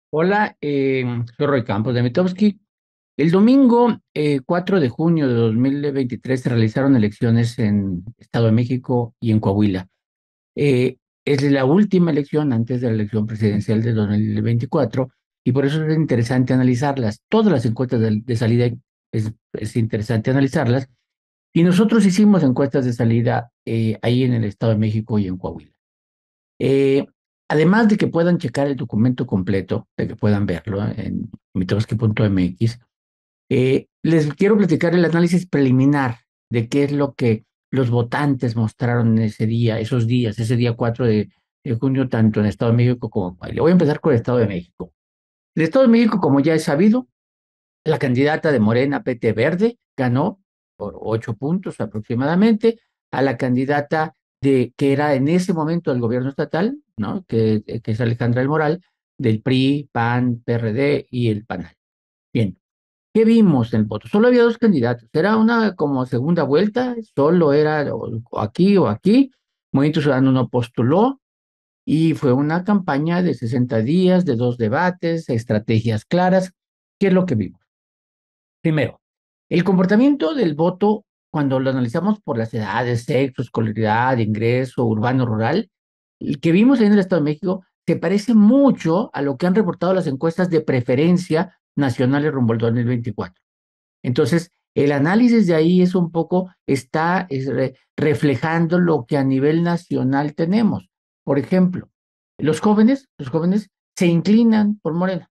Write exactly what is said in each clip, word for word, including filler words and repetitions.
Hola, eh, soy Roy Campos de Mitofsky. El domingo eh, cuatro de junio de dos mil veintitrés se realizaron elecciones en Estado de México y en Coahuila. Eh, es la última elección antes de la elección presidencial de dos mil veinticuatro y por eso es interesante analizarlas. Todas las encuestas de, de salida es, es interesante analizarlas y nosotros hicimos encuestas de salida eh, ahí en el Estado de México y en Coahuila. Eh, Además de que puedan checar el documento completo, de que puedan verlo en mitowski punto m x, eh, les quiero platicar el análisis preliminar de qué es lo que los votantes mostraron en ese día, esos días, ese día cuatro de, de junio, tanto en Estado de México como en Coahuila. Voy a empezar con el Estado de México. El Estado de México, como ya es sabido, la candidata de Morena P T Verde ganó por ocho puntos aproximadamente a la candidata de que era en ese momento del gobierno estatal, ¿no? Que, que es Alejandra del Moral, del P R I, P A N, P R D y el PANAL. Bien, ¿qué vimos en el voto? Solo había dos candidatos. Era una como segunda vuelta, solo era o, o aquí o aquí. Movimiento Ciudadano no postuló y fue una campaña de sesenta días, de dos debates, estrategias claras. ¿Qué es lo que vimos? Primero, el comportamiento del voto, cuando lo analizamos por las edades, sexo, escolaridad, ingreso, urbano, rural, el que vimos ahí en el Estado de México se parece mucho a lo que han reportado las encuestas de preferencia nacionales rumbo al dos mil veinticuatro. Entonces, el análisis de ahí es un poco, está es re- reflejando lo que a nivel nacional tenemos. Por ejemplo, los jóvenes, los jóvenes se inclinan por Morena.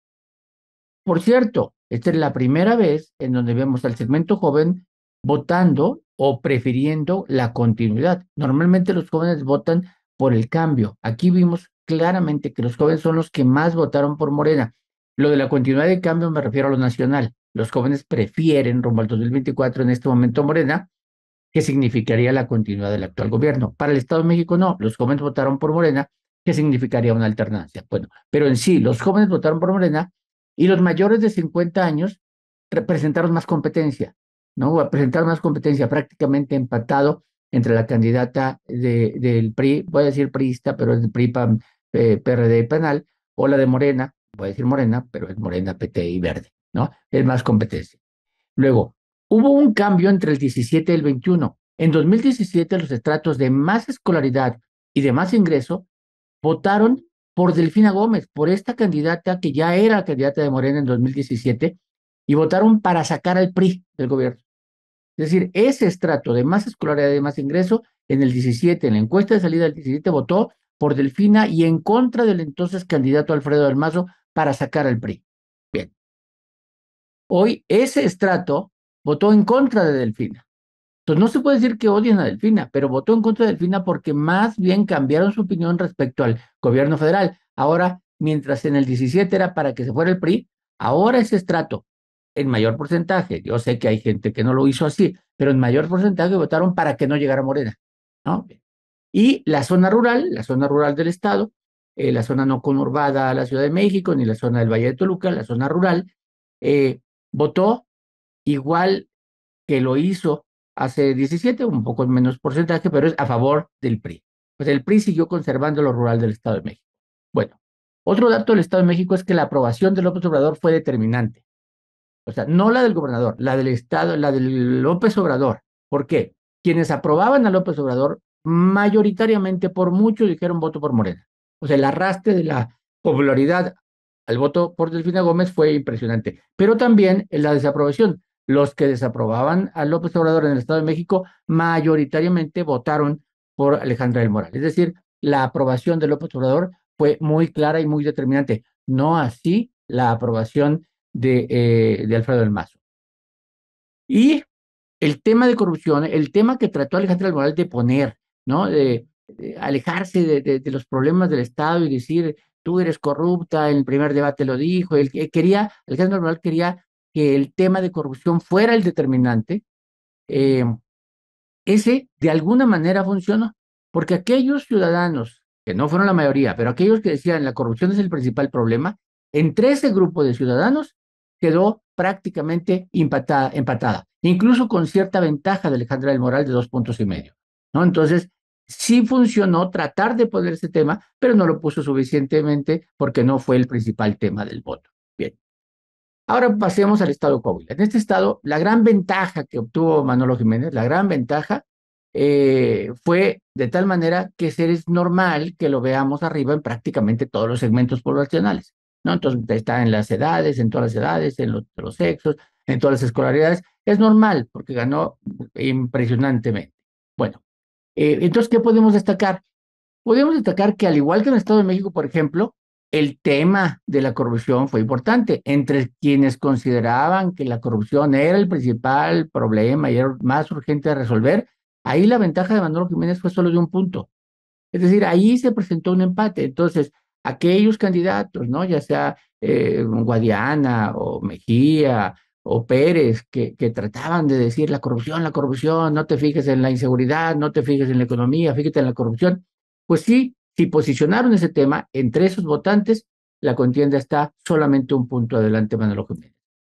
Por cierto, esta es la primera vez en donde vemos al segmento joven votando o prefiriendo la continuidad. Normalmente los jóvenes votan por el cambio. Aquí vimos claramente que los jóvenes son los que más votaron por Morena. Lo de la continuidad de cambio me refiero a lo nacional. Los jóvenes prefieren rumbo al dos mil veinticuatro en este momento Morena, que significaría la continuidad del actual gobierno. Para el Estado de México no, los jóvenes votaron por Morena, que significaría una alternancia. Bueno, pero en sí, los jóvenes votaron por Morena y los mayores de cincuenta años representaron más competencia, ¿no? Presentaron más competencia, prácticamente empatado entre la candidata de, del P R I, voy a decir priista, pero es del P R I, P A N, eh, P R D y Penal, o la de Morena, voy a decir Morena, pero es Morena, P T y Verde, ¿no? Es más competencia. Luego, hubo un cambio entre el diecisiete y el veintiuno. En dos mil diecisiete, los estratos de más escolaridad y de más ingreso votaron por Delfina Gómez, por esta candidata que ya era candidata de Morena en dos mil diecisiete, y votaron para sacar al P R I del gobierno. Es decir, ese estrato de más escolaridad y de más ingreso, en el diecisiete, en la encuesta de salida del diecisiete, votó por Delfina y en contra del entonces candidato Alfredo del Mazo para sacar al P R I. Bien, hoy ese estrato votó en contra de Delfina. Entonces no se puede decir que odian a Delfina, pero votó en contra de Delfina porque más bien cambiaron su opinión respecto al gobierno federal. Ahora, mientras en el diecisiete era para que se fuera el P R I, ahora ese estrato, en mayor porcentaje, yo sé que hay gente que no lo hizo así, pero en mayor porcentaje votaron para que no llegara Morena, ¿no? Y la zona rural, la zona rural del estado, eh, la zona no conurbada a la Ciudad de México, ni la zona del Valle de Toluca, la zona rural, eh, votó igual que lo hizo hace diecisiete, un poco menos porcentaje, pero es a favor del P R I. Pues el P R I siguió conservando lo rural del Estado de México. Bueno, otro dato del Estado de México es que la aprobación de López Obrador fue determinante. O sea, no la del gobernador, la del Estado, la del López Obrador. ¿Por qué? Quienes aprobaban a López Obrador, mayoritariamente por mucho dijeron voto por Morena. O sea, el arrastre de la popularidad al voto por Delfina Gómez fue impresionante. Pero también en la desaprobación. Los que desaprobaban a López Obrador en el Estado de México, mayoritariamente votaron por Alejandra del Moral. Es decir, la aprobación de López Obrador fue muy clara y muy determinante. No así la aprobación de, eh, de Alfredo del Mazo. Y el tema de corrupción, el tema que trató Alejandra del Moral de poner, ¿no? De, de alejarse de, de, de, los problemas del Estado y decir, tú eres corrupta, en el primer debate lo dijo, él quería, Alejandra del Moral quería que el tema de corrupción fuera el determinante, eh, ese de alguna manera funcionó, porque aquellos ciudadanos, que no fueron la mayoría, pero aquellos que decían la corrupción es el principal problema, entre ese grupo de ciudadanos quedó prácticamente empatada, empatada, incluso con cierta ventaja de Alejandra del Moral de dos puntos y medio, ¿no? Entonces, sí funcionó tratar de poner ese tema, pero no lo puso suficientemente porque no fue el principal tema del voto. Bien. Ahora pasemos al estado de Coahuila. En este estado, la gran ventaja que obtuvo Manolo Jiménez, la gran ventaja, eh, fue de tal manera que es normal que lo veamos arriba en prácticamente todos los segmentos poblacionales, ¿no? Entonces está en las edades, en todas las edades, en los, los sexos, en todas las escolaridades. Es normal porque ganó impresionantemente. Bueno, eh, entonces, ¿qué podemos destacar? Podemos destacar que al igual que en el Estado de México, por ejemplo, el tema de la corrupción fue importante. Entre quienes consideraban que la corrupción era el principal problema y era más urgente de resolver, ahí la ventaja de Manolo Jiménez fue solo de un punto. Es decir, ahí se presentó un empate. Entonces, aquellos candidatos, ¿no? Ya sea eh, Guadiana o Mejía o Pérez, que, que trataban de decir la corrupción, la corrupción, no te fijes en la inseguridad, no te fijes en la economía, fíjate en la corrupción. Pues sí, si posicionaron ese tema entre esos votantes, la contienda está solamente un punto adelante, Manuel Jiménez.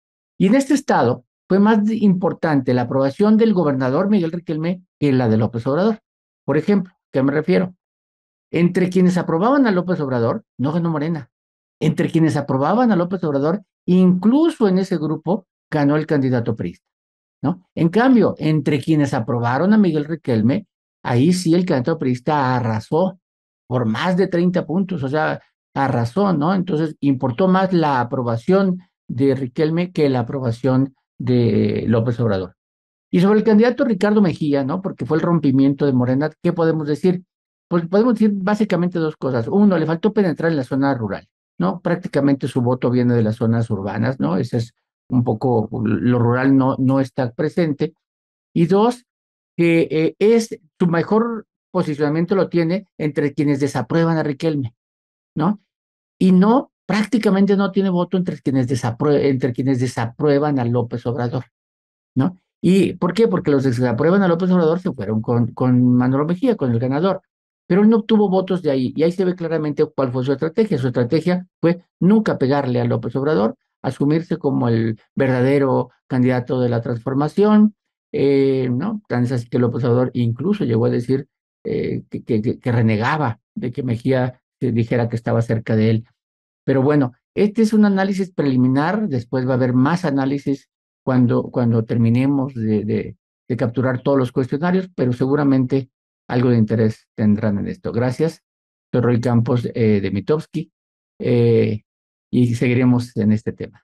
Y en este estado fue más importante la aprobación del gobernador Miguel Riquelme que la de López Obrador. Por ejemplo, ¿qué me refiero? Entre quienes aprobaban a López Obrador, no ganó Morena. Entre quienes aprobaban a López Obrador, incluso en ese grupo, ganó el candidato priista, ¿no? En cambio, entre quienes aprobaron a Miguel Riquelme, ahí sí el candidato priista arrasó por más de treinta puntos, o sea, arrasó, ¿no? Entonces, importó más la aprobación de Riquelme que la aprobación de López Obrador. Y sobre el candidato Ricardo Mejía, ¿no? Porque fue el rompimiento de Morena, ¿qué podemos decir? Pues podemos decir básicamente dos cosas. Uno, le faltó penetrar en la zona rural, ¿no? Prácticamente su voto viene de las zonas urbanas, ¿no? Ese es un poco, lo rural no, no está presente. Y dos, que eh, es su mejor posicionamiento lo tiene entre quienes desaprueban a Riquelme, ¿no? Y no, prácticamente no tiene voto entre quienes, desaprue entre quienes desaprueban a López Obrador, ¿no? ¿Y por qué? Porque los que se aprueban a López Obrador se fueron con, con Manuel Mejía, con el ganador. Pero él no obtuvo votos de ahí. Y ahí se ve claramente cuál fue su estrategia. Su estrategia fue nunca pegarle a López Obrador, asumirse como el verdadero candidato de la transformación, eh, ¿no? Tan es así que López Obrador incluso llegó a decir eh, que, que, que, que renegaba de que Mejía se dijera que estaba cerca de él. Pero bueno, este es un análisis preliminar, después va a haber más análisis cuando, cuando terminemos de, de, de capturar todos los cuestionarios, pero seguramente algo de interés tendrán en esto. Gracias. Soy Roy Campos eh, de Mitofsky eh, y seguiremos en este tema.